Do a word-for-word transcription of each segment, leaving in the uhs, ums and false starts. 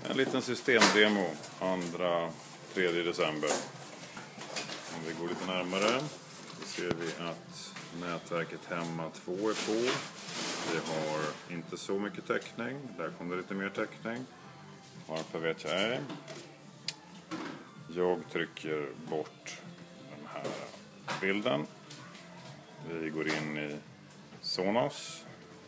En liten systemdemo andra tredje december. Om vi går lite närmare så ser vi att nätverket hemma två är på. Vi har inte så mycket täckning. Där kommer det lite mer täckning. Varför vet jag ej. Jag trycker bort den här bilden. Vi går in i Sonos.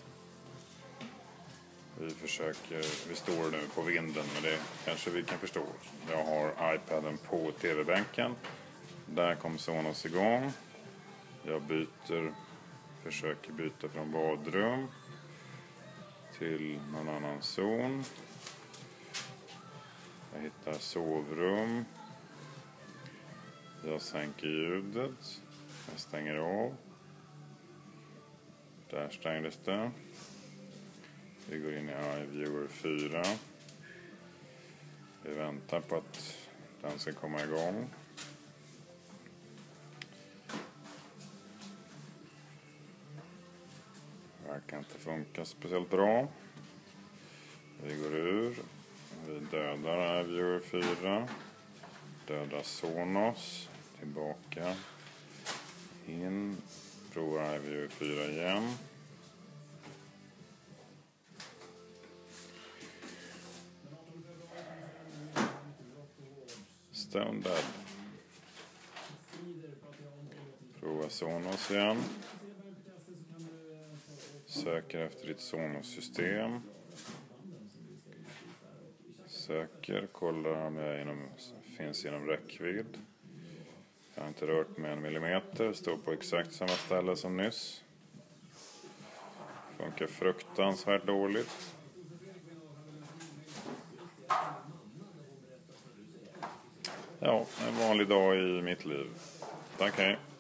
Vi försöker, vi står nu på vinden, men det kanske vi kan förstå. Jag har iPaden på tv-bänken. Där kom Sonos igång. Jag byter, försöker byta från badrum till någon annan zon. Jag hittar sovrum. Jag sänker ljudet. Jag stänger av. Där stängdes det. Vi går in i iViewer fyra. Vi väntar på att den ska komma igång. Det verkar inte funka speciellt bra. Vi går ur. Vi dödar iViewer fyra. Dödar Sonos. Tillbaka. In. Provar iViewer fyra igen. Stone Dead. Prova Sonos igen. Söker efter ditt Sonos-system. Söker, kollar om jag inom, finns inom räckvidd. Jag har inte rört mig en millimeter. Står på exakt samma ställe som nyss. Funkar fruktansvärt dåligt. Ja, en vanlig dag i mitt liv. Tack, hej.